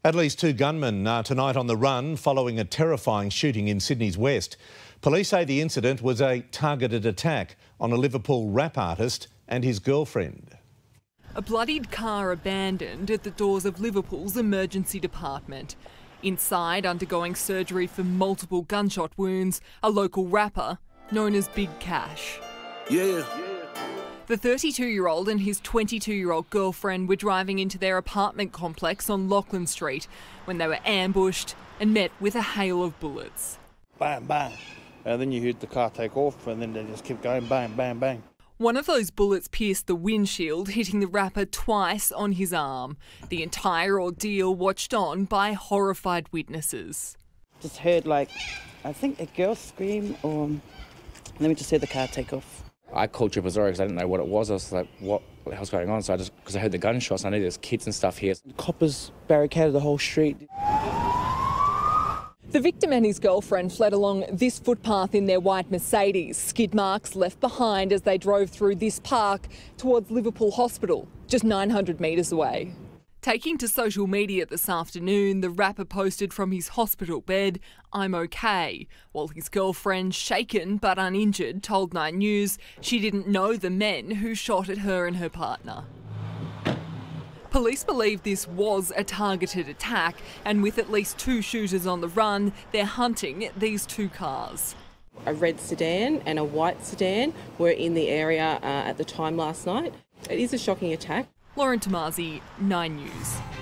At least 2 gunmen are tonight on the run following a terrifying shooting in Sydney's west. Police say the incident was a targeted attack on a Liverpool rap artist and his girlfriend. A bloodied car abandoned at the doors of Liverpool's emergency department. Inside, undergoing surgery for multiple gunshot wounds, a local rapper known as Big Cash. Yeah. The 32-year-old and his 22-year-old girlfriend were driving into their apartment complex on Lachlan Street when they were ambushed and met with a hail of bullets. Bang, bang. And then you heard the car take off and then they just kept going bang, bang, bang. One of those bullets pierced the windshield, hitting the rapper twice on his arm. The entire ordeal watched on by horrified witnesses. Just heard, I think a girl scream, or then we just heard the car take off. I called 000 because I didn't know what it was. I was like, what the hell's going on? So because I heard the gunshots, I knew there's kids and stuff here. The coppers barricaded the whole street. The victim and his girlfriend fled along this footpath in their white Mercedes, skid marks left behind as they drove through this park towards Liverpool Hospital, just 900 metres away. Taking to social media this afternoon, the rapper posted from his hospital bed, "I'm okay," while his girlfriend, shaken but uninjured, told 9 News she didn't know the men who shot at her and her partner. Police believe this was a targeted attack, and with at least 2 shooters on the run, they're hunting these 2 cars. A red sedan and a white sedan were in the area at the time last night. It is a shocking attack. Lauren Tomasi, 9 News.